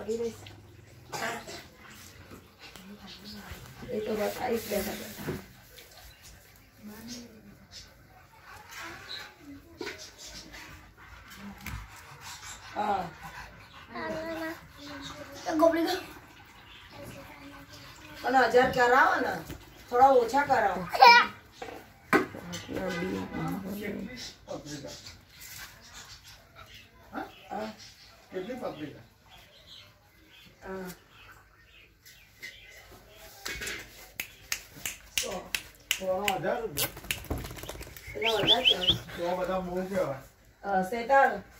પડી રહીશ એ તો બતાવીશ બેઠા બેઠા हाँ અને 1000 કરાવો ને થોડા ઓછા કરાવો કેટલી પબ્લિક હા સો 1000 રૂપિયા એટલે 1000 તો બધા બહુ કહેવાય સેતાળ